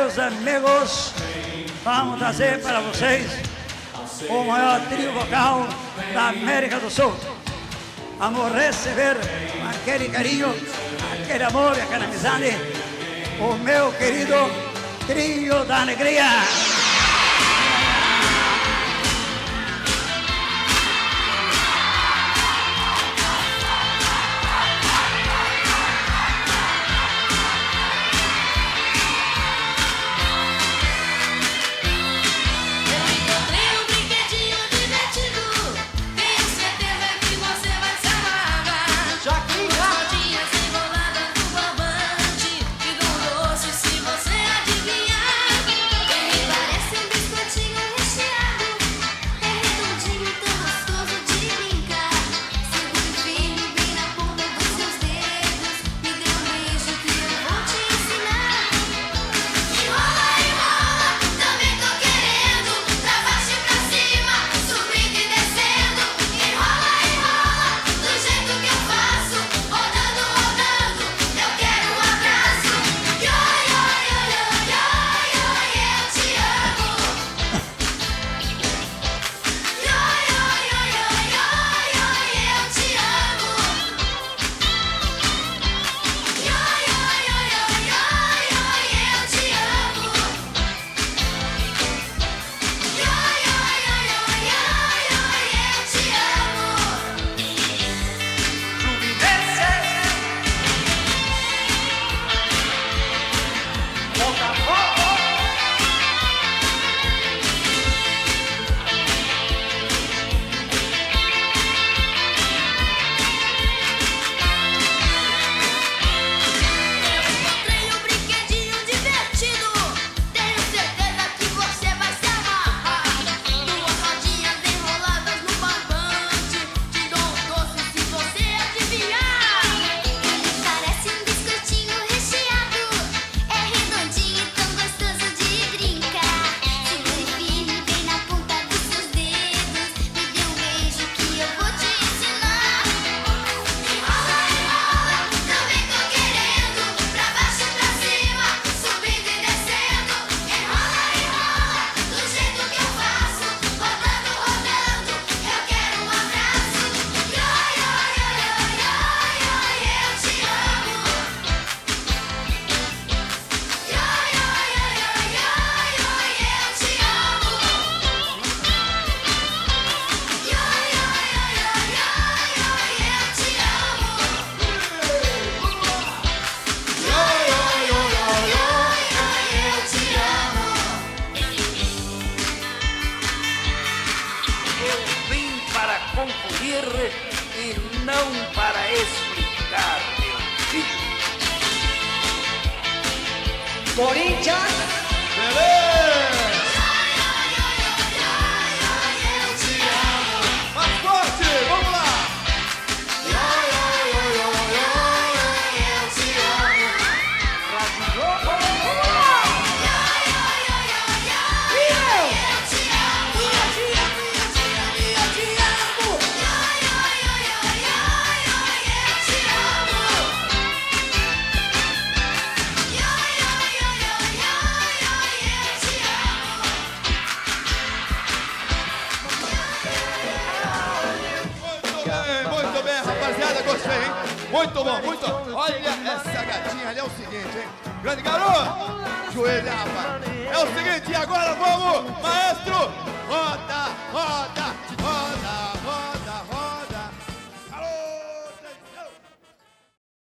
meus amigos, vamos trazer para vocês o maior trio vocal da América do Sul. Vamos receber com aquele carinho, aquele amor e aquela amizade, o meu querido Trio da Alegria. Concluir e não para explicar, meu filho. Corinthians, beleza! Eu te amo. Mais forte, vamos lá! Eu te amo. Muito bem, rapaziada, gostei, hein? Muito bom, muito bom. Olha essa gatinha ali, é o seguinte, hein? Grande garoto, joelho, rapaz. É o seguinte, e agora vamos, maestro,